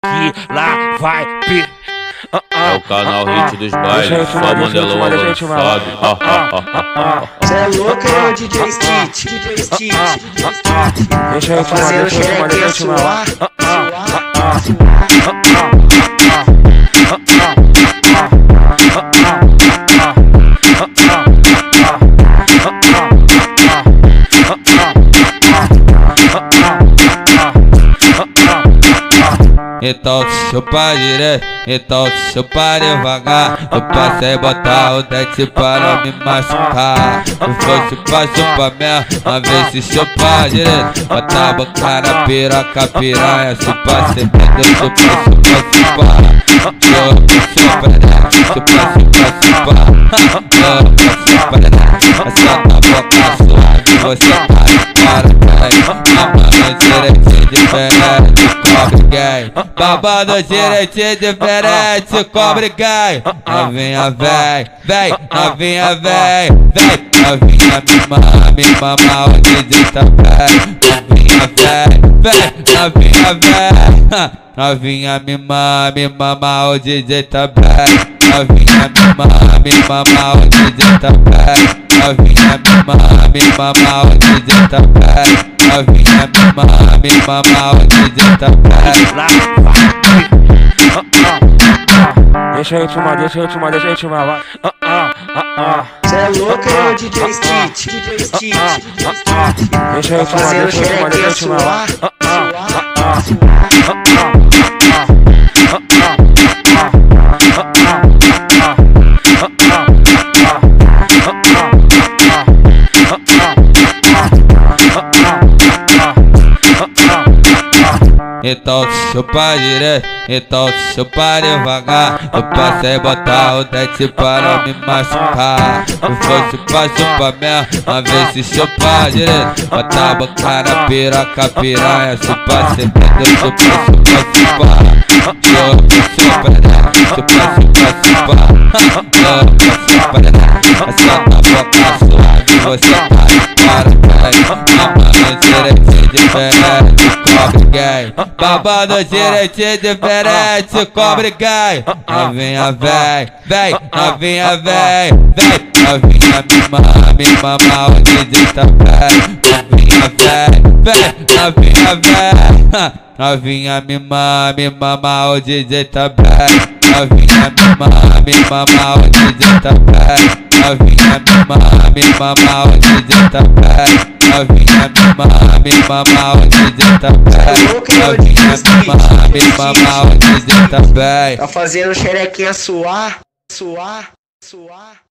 que lá vai É o canal Hit dos Bailes, só Mandelão avançado. Cê é louco, é o DJ Stitch. Deixa eu Fazendo xerequinha suar. Então chupa direito, então chupa devagar. Eu passei botar o dente para não me machucar. Se for chupa mesmo, uma vez se chupa direito. Bota a boca na piroca, piranha. Chupa sem medo, chupa. Essa na boca suave, você para babando direitinho diferente, cobre gay. Babando direitinho diferente, cobre gay. Novinha vem, novinha vem. Novinha me mama, o DJ tá bem. Novinha vem, novinha vem. Novinha me mama, o DJ tá bem. Novinha me mama, o DJ tá bem. Novinha me mama, o DJ tá bem. Novinha me mama, o DJ tá bem. Deixa eu filmar, vai. Cê é louco, é o DJ Stitch. Deixa eu filmar, Fazendo xerequinha suar. Então chupa direito, então chupa devagar. Eu passei botar o dente para não me machucar. Se for chupa mesmo, uma vez se chupa direito. Bota a boca na piroca, piranha. Chupa sem medo, chupa. Essa na boca suave, você para babando direitinho diferente, cobre gay. Babando direitinho diferente, cobre gay. Novinha vem, novinha vem. Novinha me mama, o DJ tá bem. Novinha vem, novinha vem. Novinha me mama, o DJ tá bem. Novinha me mama, o DJ tá bem. Novinha me mama, o DJ tá bem. Novinha me mama, o DJ tá bem. Novinha me mama, o DJ tá bem. Tá fazendo xerequinha suar.